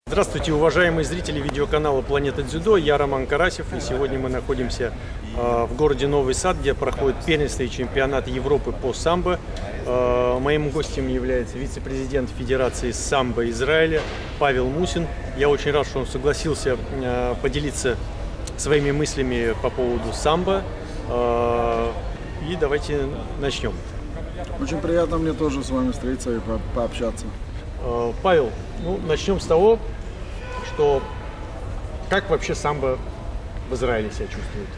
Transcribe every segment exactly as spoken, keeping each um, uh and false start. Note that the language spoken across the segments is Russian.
Здравствуйте, уважаемые зрители видеоканала «Планета Дзюдо». Я Роман Карасев, и сегодня мы находимся э, в городе Новый Сад, где проходит первенство и чемпионат Европы по самбо. Э, моим гостем является вице-президент Федерации самбо Израиля Павел Мусин. Я очень рад, что он согласился э, поделиться своими мыслями по поводу самбо. Э, и давайте начнем. Очень приятно мне тоже с вами встретиться и по пообщаться. Э, Павел, ну, начнем с того, что как вообще самбо в Израиле себя чувствует?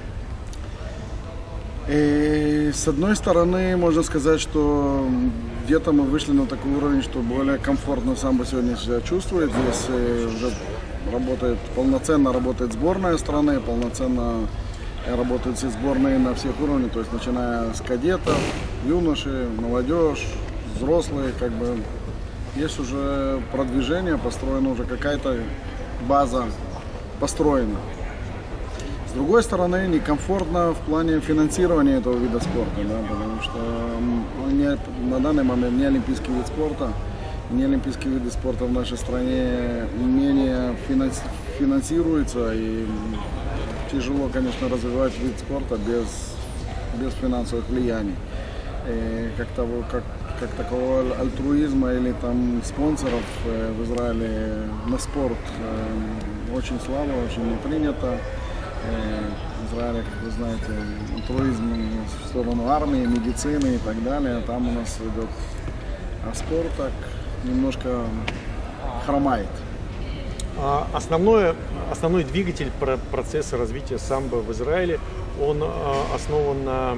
И, с одной стороны, можно сказать, что где-то мы вышли на такой уровень, что более комфортно самбо сегодня себя чувствует. Здесь уже работает, полноценно работает сборная страны, полноценно работают все сборные на всех уровнях, то есть начиная с кадетов, юноши, молодежь, взрослые, как бы есть уже продвижение, построена уже какая-то база построена. С другой стороны, некомфортно в плане финансирования этого вида спорта, да, потому что не, на данный момент не олимпийский вид спорта, не олимпийские виды спорта в нашей стране менее финанси, финансируются, и тяжело, конечно, развивать вид спорта без, без финансовых влияний. И как того, как как такого альтруизма или там спонсоров э, в Израиле на спорт э, очень слабо, очень не принято. Э, в Израиле, как вы знаете, альтруизм в сторону армии, медицины и так далее. Там у нас идет, а спорт так немножко хромает. А основное, основной двигатель процесса развития самбо в Израиле, он основан на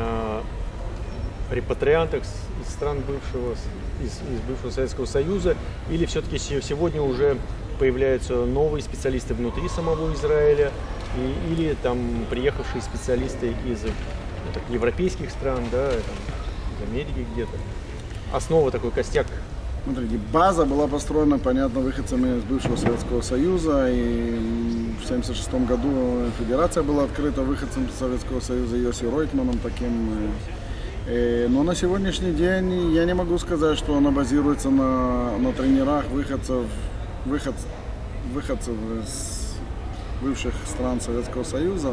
репатриантах из стран бывшего, из, из бывшего Советского Союза, или все-таки сегодня уже появляются новые специалисты внутри самого Израиля, и, или там приехавшие специалисты из ну, так, европейских стран, да, там, из Америки где-то. Основа, такой костяк. Смотрите, база была построена, понятно, выходцами из бывшего Советского Союза, и в семьдесят шестом году федерация была открыта выходцем Советского Союза Йоси Ройтманом таким. Но на сегодняшний день я не могу сказать, что она базируется на, на тренерах выходцев, выход, выходцев из бывших стран Советского Союза.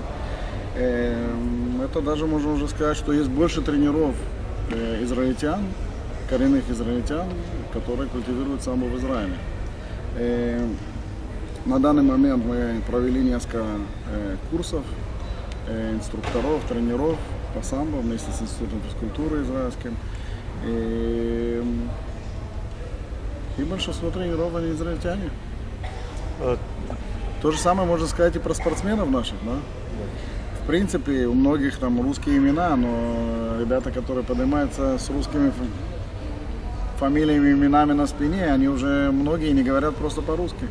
Это даже можно уже сказать, что есть больше тренеров израильтян, коренных израильтян, которые культивируют самбо в Израиле. На данный момент мы провели несколько курсов инструкторов, тренеров по самбо вместе с Институтом физкультуры израильским. И, и большинство тренеров они израильтяне. А... То же самое можно сказать и про спортсменов наших, да? В принципе, у многих там русские имена, но ребята, которые поднимаются с русскими фамилиями, именами на спине, они уже многие не говорят просто по-русски.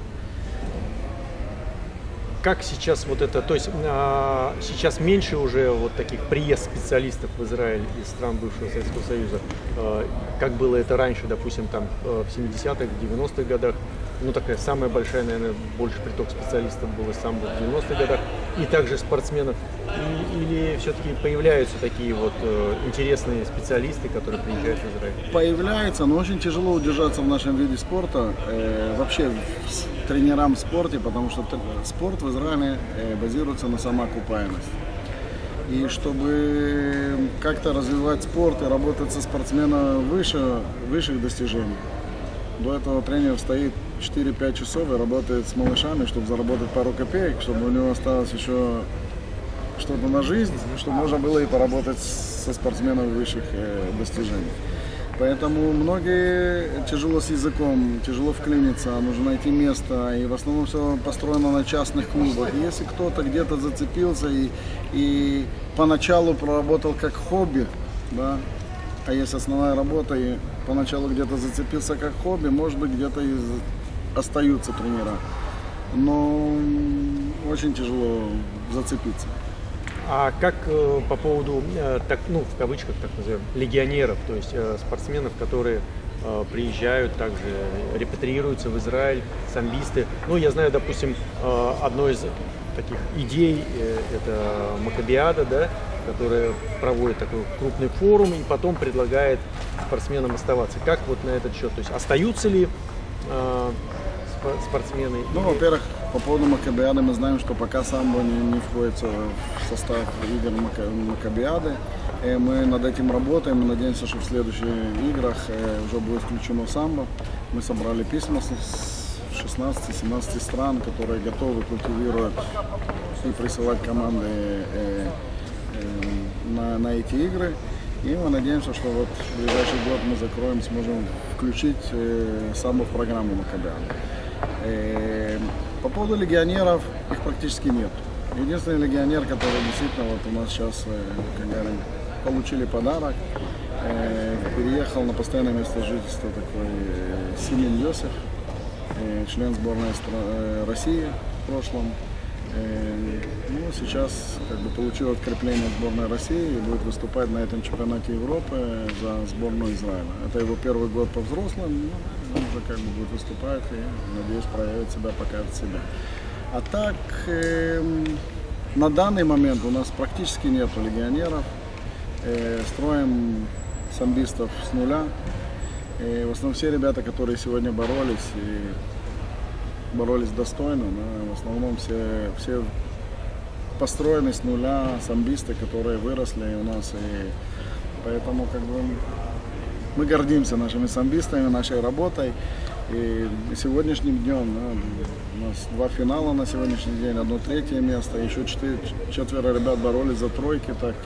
Как сейчас вот это, то есть а, сейчас меньше уже вот таких приезд специалистов в Израиль из стран бывшего Советского Союза, а, как было это раньше, допустим, там в семидесятых, девяностых годах, ну такая самая большая, наверное, больше приток специалистов было самбо в девяностых годах, и также спортсменов, и, или все-таки появляются такие вот э, интересные специалисты, которые приезжают в Израиль? Появляется, но очень тяжело удержаться в нашем виде спорта, э, вообще тренерам в спорте, потому что спорт в Израиле базируется на самоокупаемости. И чтобы как-то развивать спорт и работать со спортсменом выше, высших достижений, до этого тренер стоит четыре-пять часов и работает с малышами, чтобы заработать пару копеек, чтобы у него осталось еще что-то на жизнь, чтобы можно было и поработать со спортсменом высших достижений. Поэтому многие тяжело с языком, тяжело вклиниться, нужно найти место, и в основном все построено на частных клубах. И если кто-то где-то зацепился и, и поначалу проработал как хобби, да, а есть основная работа, и поначалу где-то зацепился как хобби, может быть, где-то и остаются тренера. Но очень тяжело зацепиться. А как э, по поводу, э, так, ну, в кавычках, так назовем, легионеров, то есть э, спортсменов, которые э, приезжают, также репатриируются в Израиль, самбисты. Ну, я знаю, допустим, э, одной из таких идей э, это Маккабиада, да, которая проводит такой крупный форум и потом предлагает спортсменам оставаться. Как вот на этот счет? То есть остаются ли э, спортсмены? Ну, во-первых, по поводу Маккабиады мы знаем, что пока самбо не, не входит в состав игр Маккабиады. И мы над этим работаем, мы надеемся, что в следующих играх уже будет включено самбо. Мы собрали письма с шестнадцати-семнадцати стран, которые готовы культивировать и присылать команды на, на эти игры. И мы надеемся, что вот в ближайший год мы закроем, сможем включить э, самбо в программу Маккабиады. Э, по поводу легионеров, их практически нет. Единственный легионер, который действительно вот у нас сейчас, э, как говорим, получили подарок, э, переехал на постоянное место жительства такой э, Симин Йосиф, э, член сборной э, России в прошлом. Ну, сейчас как бы получил открепление сборной России и будет выступать на этом чемпионате Европы за сборную Израиля. Это его первый год по взрослым, он уже как бы будет выступать и, надеюсь, проявит себя, покажет себя. А так, э, на данный момент у нас практически нет легионеров. Э, строим самбистов с нуля. И в основном все ребята, которые сегодня боролись, и боролись достойно, но в основном все, все построены с нуля самбисты, которые выросли у нас, и поэтому как бы мы гордимся нашими самбистами, нашей работой, и сегодняшним днем да, у нас два финала на сегодняшний день, одно третье место, еще четыре, четверо ребят боролись за тройки, так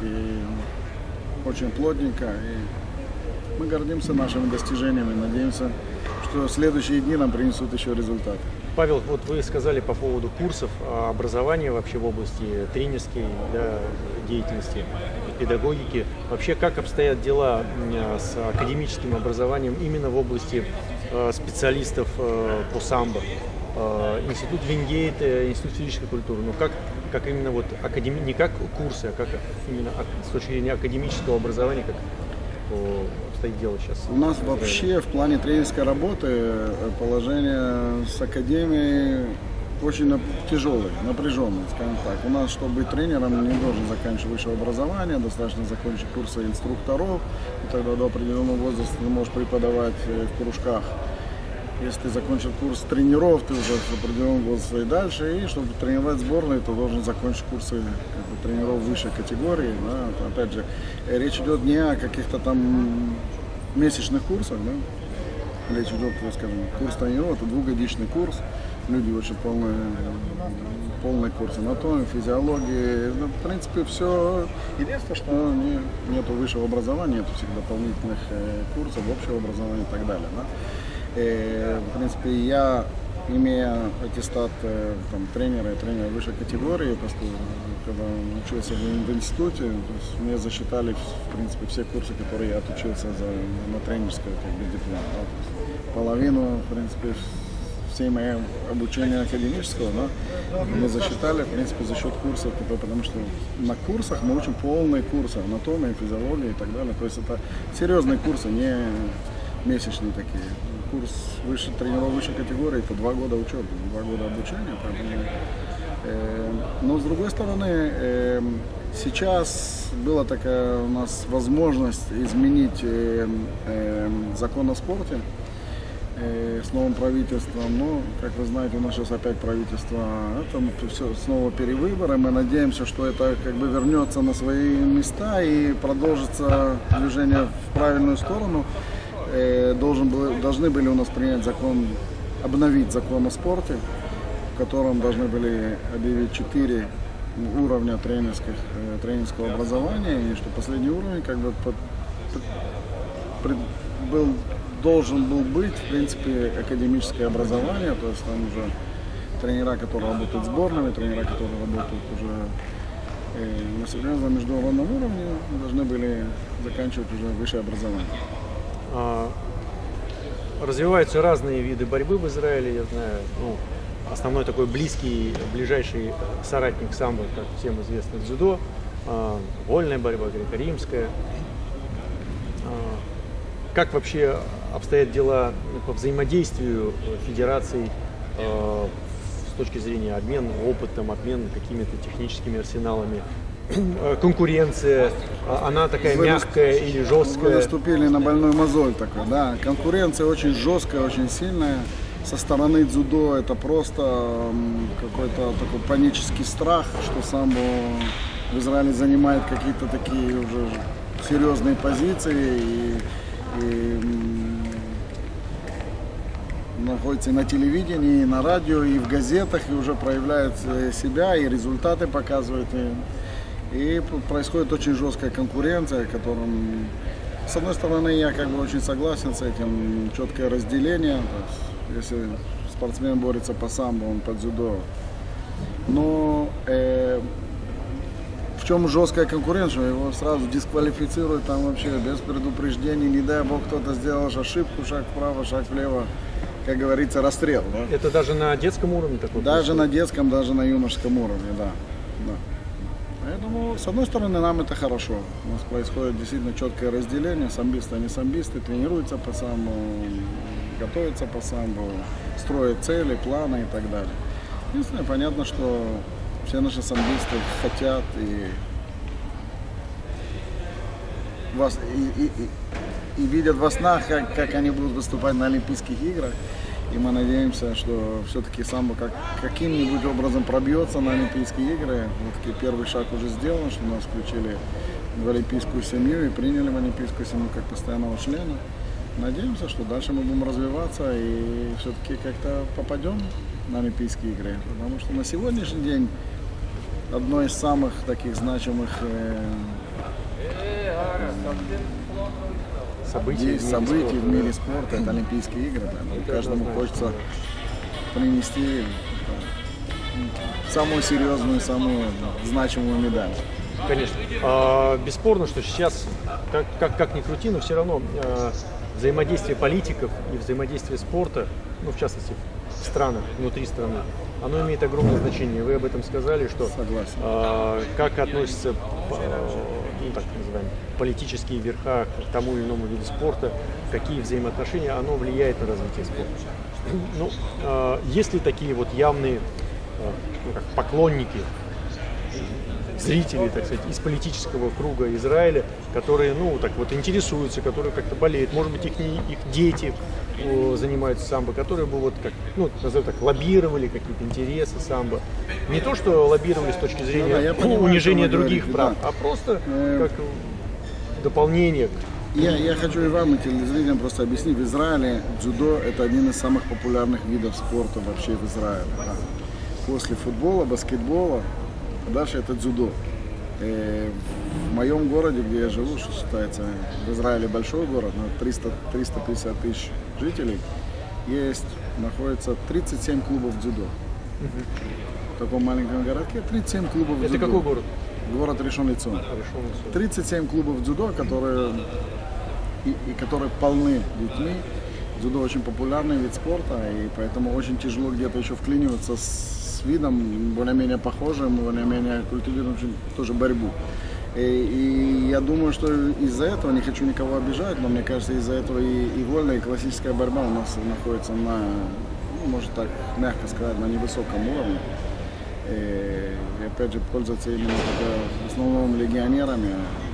и очень плотненько, и мы гордимся нашими достижениями, надеемся, что следующие дни нам принесут еще результаты. Павел, вот вы сказали по поводу курсов образования вообще в области тренерской да, деятельности, педагогики. Вообще, как обстоят дела с академическим образованием именно в области специалистов по самбо? Институт Вингейт, Институт физической культуры. Ну как, как именно вот академи... не как курсы, а как именно с точки зрения академического образования, как обстоит дело сейчас? У нас вообще в плане тренерской работы положение с академией очень тяжелое, напряженное, скажем так. У нас, чтобы быть тренером, не должен заканчивать высшее образование, достаточно закончить курсы инструкторов, и тогда до определенного возраста ты можешь преподавать в кружках. Если ты закончил курс тренеров, ты уже с определенного возраста и дальше, и чтобы тренировать сборную, ты должен закончить курсы как бы, тренеров высшей категории. Да. Опять же, речь идет не о каких-то там месячных курсах, да. Речь идет, скажем, курс тренеров, это двухгодичный курс, люди учат полный, полный курс анатомии, физиологии, ну, в принципе, все. Единственное, что не, нету высшего образования, нету всех дополнительных э, курсов, общего образования и так далее. Да. И, в принципе, я, имея аттестат там, тренера и тренера высшей категории, просто, когда учился в, в институте, то есть мне засчитали в принципе, все курсы, которые я отучился за, на тренерское как бы, диплом. Да. Половину, в принципе, всей моей обучения академического да, мне засчитали, в принципе, за счет курсов, потому что на курсах мы учим полные курсы анатомии, физиологии и так далее. То есть это серьезные курсы, не месячные такие. Курс выше, тренеров высшей категории, это два года учебы, два года обучения. Поэтому, э, но с другой стороны, э, сейчас была такая у нас возможность изменить э, э, закон о спорте э, с новым правительством. Но, как вы знаете, у нас сейчас опять правительство, это все снова перевыборы. Мы надеемся, что это как бы вернется на свои места и продолжится движение в правильную сторону. Должен был, должны были у нас принять закон, обновить закон о спорте, в котором должны были объявить четыре уровня тренерских, тренерского образования, и что последний уровень как бы под, под, был, должен был быть, в принципе, академическое образование, то есть там уже тренера, которые работают сборными, тренера, которые работают уже э, на серьезном международном уровне, должны были заканчивать уже высшее образование. Развиваются разные виды борьбы в Израиле, я знаю, ну, основной такой близкий, ближайший соратник самбо, как всем известно, дзюдо, вольная борьба, греко-римская. Как вообще обстоят дела по взаимодействию федераций с точки зрения обмена опытом, обмена какими-то техническими арсеналами? Конкуренция, она такая вы мягкая вы, или жесткая? Вы наступили на больной мозоль такой, да. Конкуренция очень жесткая, очень сильная. со стороны дзюдо это просто какой-то такой панический страх, что самбо в Израиле занимает какие-то такие уже серьезные позиции и, и находится на телевидении, и на радио, и в газетах, и уже проявляет себя, и результаты показывает. И, и происходит очень жесткая конкуренция, которым, с одной стороны, я как бы очень согласен с этим, четкое разделение. То есть, если спортсмен борется по самбо, он по дзюдо. Но э, в чем жесткая конкуренция? Его сразу дисквалифицируют там вообще без предупреждений, не дай бог кто-то сделал ошибку, шаг вправо, шаг влево. Как говорится, расстрел. Да? Это даже на детском уровне такой? Даже на детском, даже на юношеском уровне, да. да. Поэтому, с одной стороны, нам это хорошо. У нас происходит действительно четкое разделение. Самбисты, они самбисты, тренируются по самбо, готовятся по самбо, строят цели, планы и так далее. Единственное, понятно, что все наши самбисты хотят и вас и, и, и и видят во снах, как, как они будут выступать на Олимпийских играх. И мы надеемся, что все-таки самбо как, каким-нибудь образом пробьется на Олимпийские игры. Вот первый шаг уже сделан, что нас включили в Олимпийскую семью и приняли в Олимпийскую семью как постоянного члена. Надеемся, что дальше мы будем развиваться и все-таки как-то попадем на Олимпийские игры. Потому что на сегодняшний день одно из самых таких значимых э, событий, есть в событий спорта, в мире спорта, это Олимпийские игры. Да. Каждому хочется принести да, самую серьезную, самую значимую медаль. Конечно. А, бесспорно, что сейчас, как, как, как ни крути, но все равно а, взаимодействие политиков и взаимодействие спорта, ну в частности в странах, внутри страны, оно имеет огромное значение. Вы об этом сказали, что Согласен. А, как относятся ну, так называемые политические верха к тому или иному виду спорта, какие взаимоотношения, оно влияет на развитие спорта. Ну, э, есть ли такие вот явные э, ну, как поклонники, зрители, так сказать, из политического круга Израиля, которые, ну, так вот интересуются, которые как-то болеют, может быть, их, не, их дети о, занимаются самбо, которые бы вот как, ну, назовем так, лоббировали какие-то интересы самбо. Не то, что лоббировали с точки зрения да, да, ну, понимаю, унижения других говорите, прав, да. а просто э как дополнение к... Я, я хочу и вам, и телезрителям просто объяснить. В Израиле дзюдо – это один из самых популярных видов спорта вообще в Израиле. Да. После футбола, баскетбола, а дальше это дзюдо. И в моем городе, где я живу, что считается в Израиле большой город, триста триста пятьдесят тысяч жителей, есть, находится тридцать семь клубов дзюдо. Угу. В таком маленьком городке тридцать семь клубов это дзюдо. Это какой город? Город Ришон Ле-Цион. тридцать семь клубов дзюдо, которые, и, и которые полны детьми. Дзюдо очень популярный вид спорта, и поэтому очень тяжело где-то еще вклиниваться с, с видом более-менее похожим, более-менее культивирующим тоже борьбу. И, и я думаю, что из-за этого, не хочу никого обижать, но мне кажется, из-за этого и, и вольная, и классическая борьба у нас находится на, ну, можно так мягко сказать, на невысоком уровне. И, и опять же пользоваться именно в основном легионерами,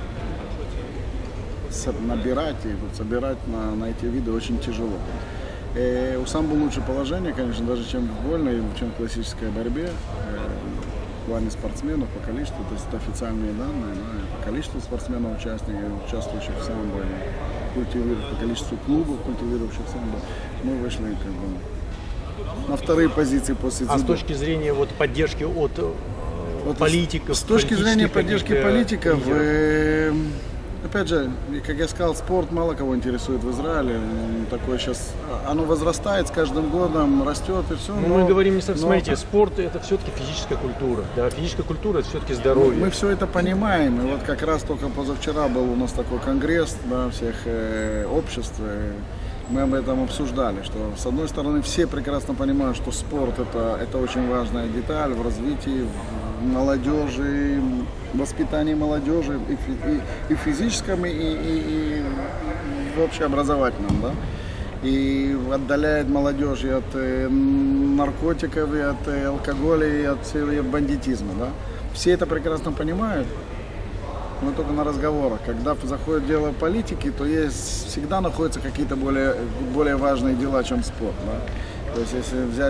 набирать и вот, собирать на, на эти виды очень тяжело. И у самбо лучше положение, конечно, даже чем в вольной, чем в классической борьбе. В плане спортсменов по количеству, то есть это официальные данные, да, по количеству спортсменов, участников, участвующих в самбо, по количеству клубов, культивирующих самбо, мы вышли как бы на вторые позиции после дзюдо. А с точки зрения вот, поддержки от вот политиков? С точки зрения поддержки политиков, э, опять же, как я сказал, спорт мало кого интересует в Израиле. Такое сейчас, оно возрастает с каждым годом, растет и все. Но, но мы говорим не совсем, но... смотрите, спорт это все-таки физическая культура. Да? Физическая культура это все-таки здоровье. Мы, мы все это понимаем. И вот как раз только позавчера был у нас такой конгресс, да, всех э, обществ. Э, мы об этом обсуждали, что с одной стороны все прекрасно понимают, что спорт это, это очень важная деталь в развитии в молодежи, в воспитании молодежи и, и, и в физическом, и, и, и в общеобразовательном, да? И отдаляет молодежь и от э, наркотиков, и от э, алкоголя, и от, и от бандитизма, да? Все это прекрасно понимают. Но только на разговорах. Когда заходит дело политики, то есть всегда находятся какие-то более, более важные дела, чем спорт. Да? То есть если взять,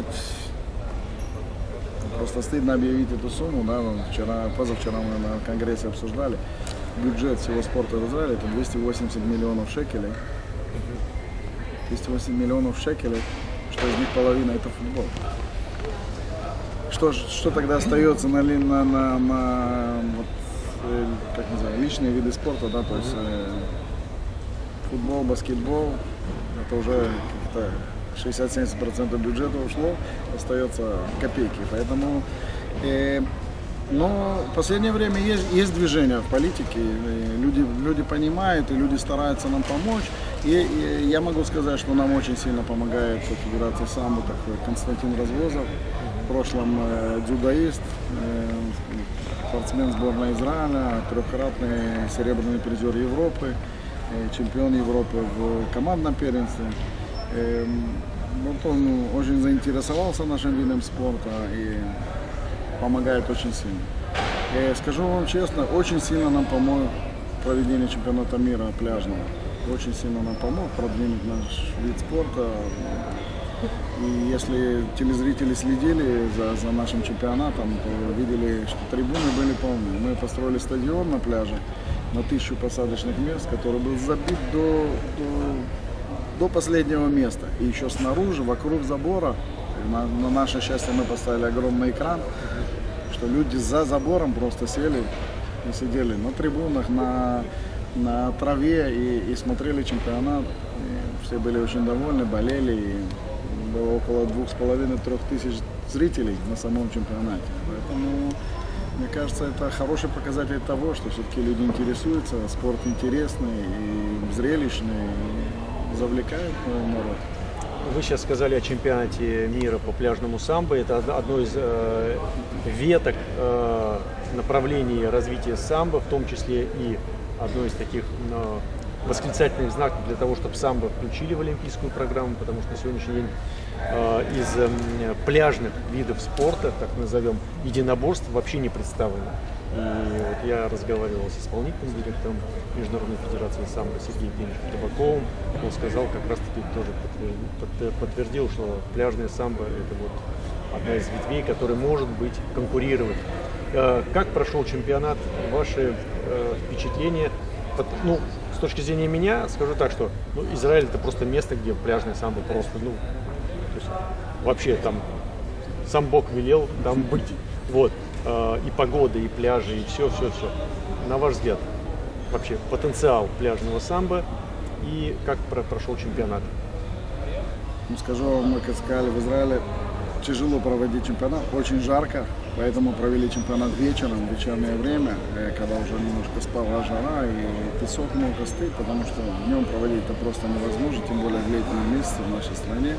просто стыдно объявить эту сумму, да, вчера, позавчера мы на конгрессе обсуждали, бюджет всего спорта в Израиле это двести восемьдесят миллионов шекелей. двести восемьдесят миллионов шекелей, что из них половина это футбол. Что, что тогда остается на, на, на, на вот, как называется, личные виды спорта, да, то есть э, футбол, баскетбол, это уже шестьдесят-семьдесят процентов бюджета ушло, остается копейки. Поэтому, э, но в последнее время есть, есть движение в политике, люди, люди понимают и люди стараются нам помочь. И, и я могу сказать, что нам очень сильно помогает Федерация самбо, такой Константин Развозов, в прошлом э, дзюдоист, э, спортсмен сборной Израиля, трехкратный серебряный призер Европы, э, чемпион Европы в командном первенстве. Э, вот он очень заинтересовался нашим видом спорта и помогает очень сильно. Э, скажу вам честно, очень сильно нам помог проведение чемпионата мира пляжного. Очень сильно нам помог продвинуть наш вид спорта. И если телезрители следили за, за нашим чемпионатом, то видели, что трибуны были полны. Мы построили стадион на пляже на тысячу посадочных мест, который был забит до, до, до последнего места. И еще снаружи, вокруг забора, на, на наше счастье мы поставили огромный экран, что люди за забором просто сели и сидели на трибунах, на, на траве и, и смотрели чемпионат. И все были очень довольны, болели. И было около двух с половиной трех тысяч зрителей на самом чемпионате. Поэтому, мне кажется, это хороший показатель того, что все-таки люди интересуются, спорт интересный и зрелищный, и завлекает народ. Вы сейчас сказали о чемпионате мира по пляжному самбо. Это одно из э, веток э, направлений развития самбо, в том числе и одно из таких э, восклицательных знаков для того, чтобы самбо включили в олимпийскую программу, потому что на сегодняшний день э, из э, пляжных видов спорта, так назовем, единоборств вообще не представлено. И вот я разговаривал с исполнительным директором Международной Федерации самбо Сергеем Евгеньевичем Табаковым. Он сказал, как раз таки тоже подтвердил, подтвердил, что пляжное самбо это вот одна из ветвей, которая может быть конкурировать. Э, как прошел чемпионат? Ваши э, впечатления? Ну, с точки зрения меня, скажу так, что ну, Израиль это просто место, где пляжное самбо просто, ну, то есть, вообще там сам Бог велел там быть. Вот. И погода, и пляжи, и все, все, все. На ваш взгляд, вообще потенциал пляжного самбо и как прошел чемпионат? Ну, скажу вам, мы, как сказали, в Израиле тяжело проводить чемпионат, очень жарко, поэтому провели чемпионат вечером, в вечернее время, когда уже немножко спала жара и песок мог остыть, потому что днем проводить это просто невозможно, тем более в летние месяцы в нашей стране.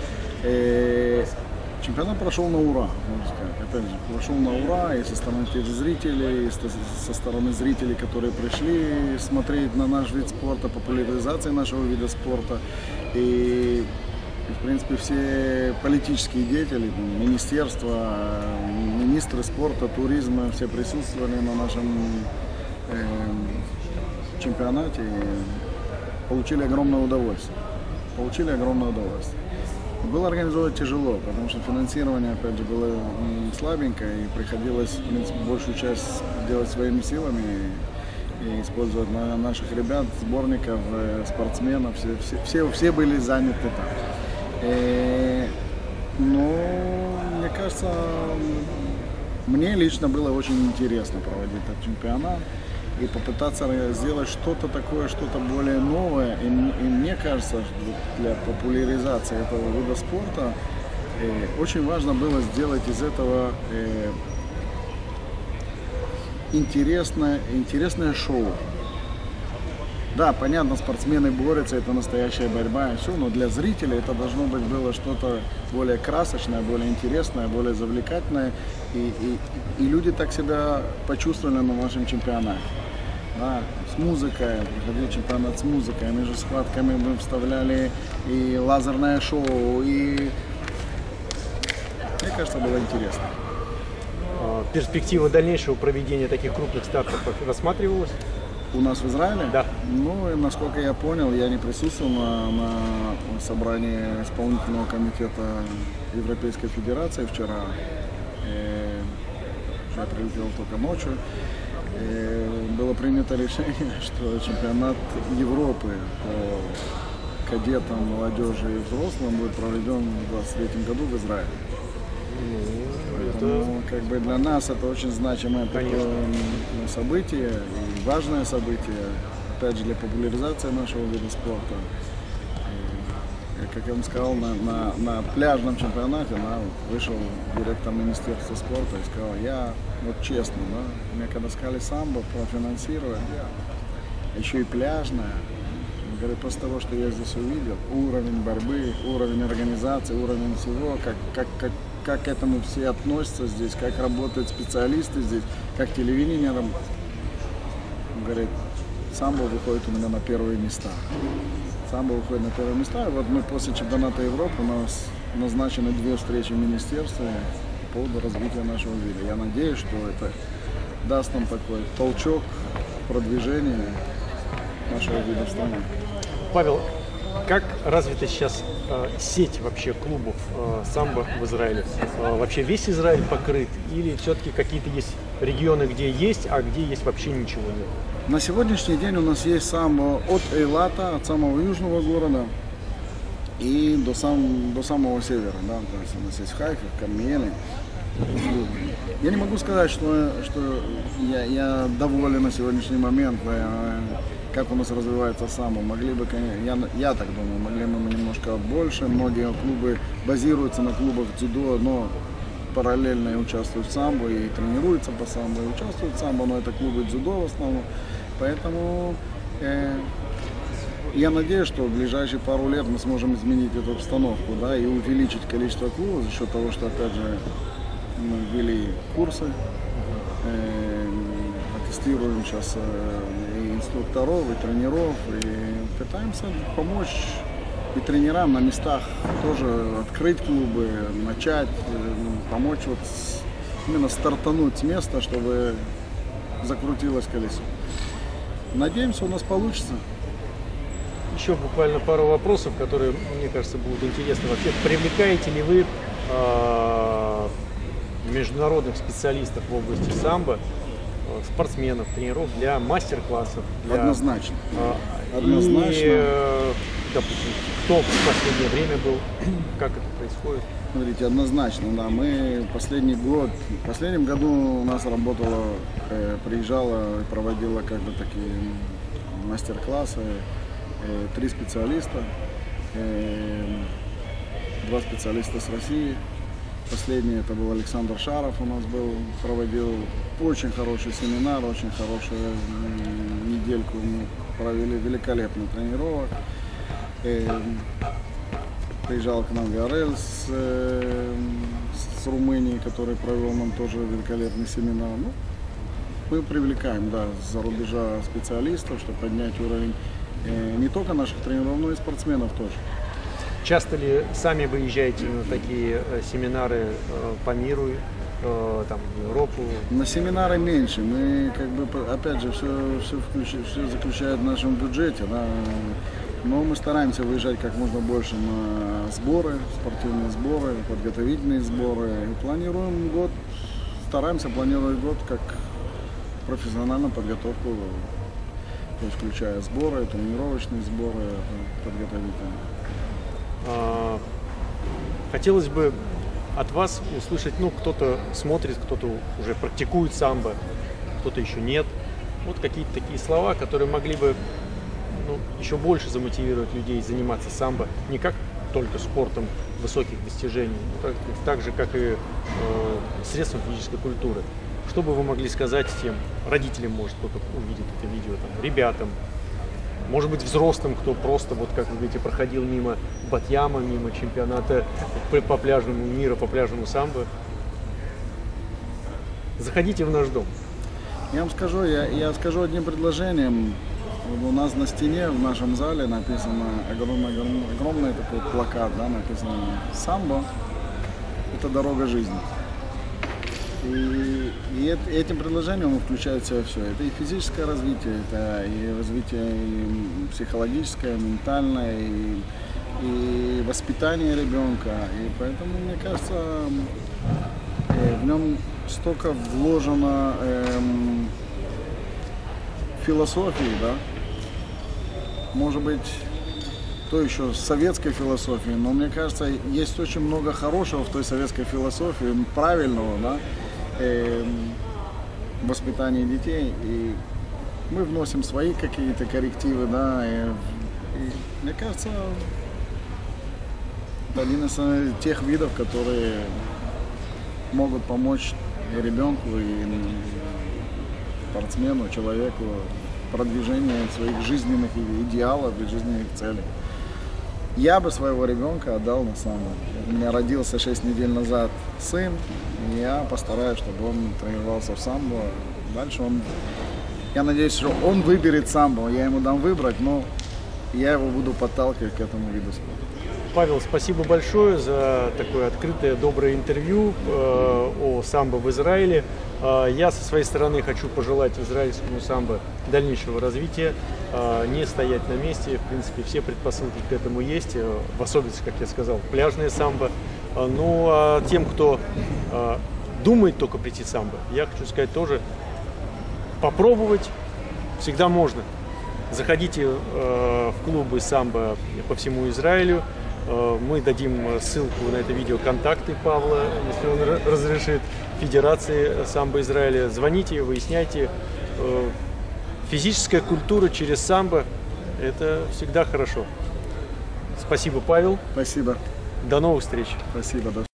И чемпионат прошел на ура, можно сказать. Опять же, прошел на ура и со стороны телезрителей, и со стороны зрителей, которые пришли смотреть на наш вид спорта, популяризации нашего вида спорта. И И, в принципе, все политические деятели, министерства, министры спорта, туризма, все присутствовали на нашем э, чемпионате и получили огромное удовольствие. Получили огромное удовольствие. Было организовать тяжело, потому что финансирование, опять же, было слабенькое, и приходилось, в принципе, большую часть делать своими силами и, и использовать на наших ребят, сборников, спортсменов. Все, все, все, все были заняты там. И, ну, мне кажется, мне лично было очень интересно проводить этот чемпионат и попытаться сделать что-то такое, что-то более новое. И, и мне кажется, что для популяризации этого вида спорта э, очень важно было сделать из этого э, интересное, интересное шоу. Да, понятно, спортсмены борются, это настоящая борьба и все, но для зрителей это должно быть было что-то более красочное, более интересное, более завлекательное. И, и, и люди так себя почувствовали на нашем чемпионате. Да, с музыкой, проходил чемпионат с музыкой, между схватками мы вставляли и лазерное шоу, и мне кажется, было интересно. Перспектива дальнейшего проведения таких крупных стартов рассматривалась? У нас в Израиле? Да. Ну, и, насколько я понял, я не присутствовал на, на собрании исполнительного комитета Европейской Федерации вчера. И я прилетел только ночью. И было принято решение, что чемпионат Европы по кадетам, молодежи и взрослым будет проведен в двадцать третьем году в Израиле. Поэтому, это... как бы для нас это очень значимое такое событие и важное событие, опять же, для популяризации нашего вида спорта. И, как я вам сказал, на, на, на пляжном чемпионате да, вот, вышел директор Министерства спорта и сказал, я вот честно, да, мне когда сказали самбо профинансировать, еще и пляжное, говорю, после того, что я здесь увидел, уровень борьбы, уровень организации, уровень всего, как, как, как как к этому все относятся здесь, как работают специалисты здесь, как телевидение работает. Он говорит, самбо выходит у меня на первые места. Самбо выходит на первые места. И вот мы после чемпионата Европы у нас назначены две встречи в министерстве по поводу развития нашего вида. Я надеюсь, что это даст нам такой толчок продвижения нашего вида в стране. Павел, как развита сейчас э, сеть вообще клубов э, самбо в Израиле? Э, вообще весь Израиль покрыт или все-таки какие-то есть регионы, где есть, а где есть вообще ничего нет? На сегодняшний день у нас есть самбо от Эйлата, от самого южного города и до, сам, до самого севера. Да? То есть у нас есть Хайфа, Кармиеле. Я не могу сказать, что, что я, я доволен на сегодняшний момент, как у нас развивается самбо. Могли бы, я, я так думаю, могли бы мы немножко больше. Многие клубы базируются на клубах дзюдо, но параллельно участвуют в самбо и тренируются по самбо, и участвуют в самбо, но это клубы дзюдо в основном. Поэтому э, я надеюсь, что в ближайшие пару лет мы сможем изменить эту обстановку, да, и увеличить количество клубов за счет того, что, опять же, мы ввели курсы, э, тестируем сейчас э, и инструкторов, и тренеров, и пытаемся помочь и тренерам на местах тоже открыть клубы, начать, э, помочь вот с, именно стартануть с места, чтобы закрутилось колесо. Надеемся, у нас получится. Еще буквально пару вопросов, которые, мне кажется, будут интересны. Вообще, привлекаете ли вы э, международных специалистов в области самбо, э, спортсменов, тренеров для мастер-классов? Для, Однозначно. Э, Однозначно. И, э, допустим, кто в последнее время был, как это происходит? Смотрите, однозначно, да. Мы последний год, в последнем году у нас работала, э, приезжала и проводила как бы такие мастер-классы. Три специалиста, два специалиста с России. Последний это был Александр Шаров, у нас был, проводил очень хороший семинар, очень хорошую недельку мы провели, великолепный тренировок. Приезжал к нам Виарель с, с Румынии, который провел нам тоже великолепный семинар. Ну, мы привлекаем, да, за рубежа специалистов, чтобы поднять уровень не только наших тренеров, но и спортсменов тоже. Часто ли сами выезжаете на такие семинары по миру, там, в Европу? На семинары меньше. Мы, как бы, опять же, все, все, включ... все заключает в нашем бюджете. Да? Но мы стараемся выезжать как можно больше на сборы, спортивные сборы, подготовительные сборы. И планируем год, стараемся планировать год как профессиональную подготовку. То есть, включая сборы, тренировочные сборы, подготовительные. Хотелось бы от вас услышать, ну, кто-то смотрит, кто-то уже практикует самбо, кто-то еще нет. Вот какие-то такие слова, которые могли бы, ну, еще больше замотивировать людей заниматься самбо, не как только спортом высоких достижений, но так, так же, как и э, средством физической культуры. Что бы вы могли сказать тем родителям, может, кто-то увидит это видео, там, ребятам, может быть, взрослым, кто просто, вот как вы говорите, проходил мимо Батьяма, мимо чемпионата по пляжному мира, по пляжному самбо. Заходите в наш дом. Я вам скажу, я, я скажу одним предложением. У нас на стене в нашем зале написано огромный, огромный, огромный такой плакат, да, написано «Самбо – это дорога жизни». И, и эт- этим предложением он включает в себя все. Это и физическое развитие, это и развитие и психологическое, ментальное, и, и воспитание ребенка. И поэтому, мне кажется, э, в нем столько вложено эм, философии, да, может быть, то еще советской философии, но мне кажется, есть очень много хорошего в той советской философии, правильного, да, э, воспитания детей, и мы вносим свои какие-то коррективы, да, и, и мне кажется, это один из тех видов, которые могут помочь и ребенку, и спортсмену, человеку в продвижении своих жизненных идеалов и жизненных целей. Я бы своего ребенка отдал на самбо. У меня родился шесть недель назад сын, и я постараюсь, чтобы он тренировался в самбо. Дальше он, я надеюсь, что он выберет самбо, я ему дам выбрать, но я его буду подталкивать к этому виду спорта. Павел, спасибо большое за такое открытое, доброе интервью э, о самбо в Израиле. Э, я со своей стороны хочу пожелать израильскому самбо дальнейшего развития, э, не стоять на месте. В принципе, все предпосылки к этому есть, э, в особенности, как я сказал, пляжное самбо. Э, ну, а тем, кто э, думает только прийти в самбо, я хочу сказать тоже, попробовать всегда можно. Заходите э, в клубы самбо по всему Израилю. Мы дадим ссылку на это видео, контакты Павла, если он разрешит, Федерации самбо Израиля. Звоните, выясняйте. Физическая культура через самбо – это всегда хорошо. Спасибо, Павел. Спасибо. До новых встреч. Спасибо.